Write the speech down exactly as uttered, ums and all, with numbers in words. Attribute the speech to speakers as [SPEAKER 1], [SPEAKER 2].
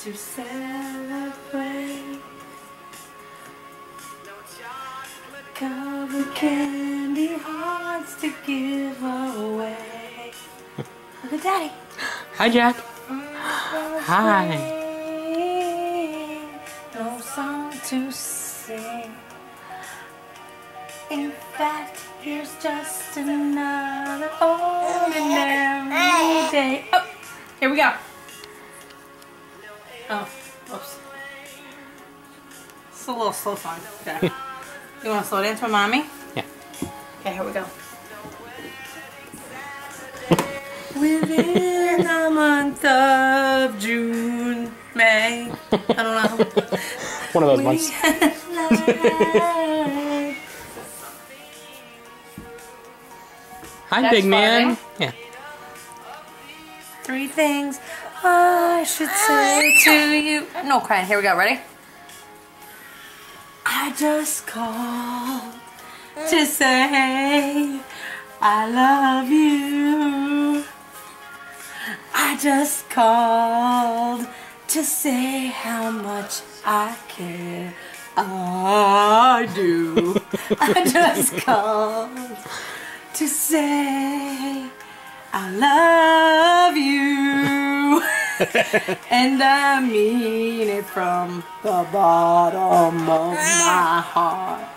[SPEAKER 1] to celebrate. Covered candy hearts to give away. Look at Daddy.
[SPEAKER 2] Hi, Jack. Hi.
[SPEAKER 1] No song to sing. In fact, here's just another ordinary day. Oh, here we go. Oh, oops. It's a little slow song. Okay. You want to slow dance with Mommy?
[SPEAKER 2] Yeah.
[SPEAKER 1] Okay, here we go. Within the month of June, May, I don't know.
[SPEAKER 2] One of those months. Hi,
[SPEAKER 1] That's
[SPEAKER 2] big man.
[SPEAKER 1] farting.
[SPEAKER 2] Yeah.
[SPEAKER 1] Three things I should say to you. No crying. Here we go. Ready? I just called to say I love you. I just called to say how much I care. I do. I just called to say I love you. And I mean it from the bottom of my heart.